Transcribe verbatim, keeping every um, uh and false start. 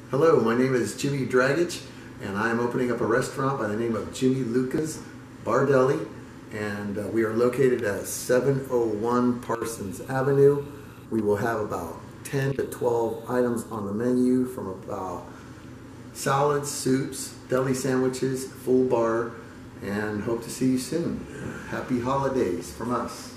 Hello, my name is Jimmy Dragich, and I'm opening up a restaurant by the name of Jimmyluka's Bar-Deli, and uh, we are located at seven oh one Parsons Avenue. We will have about ten to twelve items on the menu, from about salads, soups, deli sandwiches, full bar, and hope to see you soon. Happy holidays from us.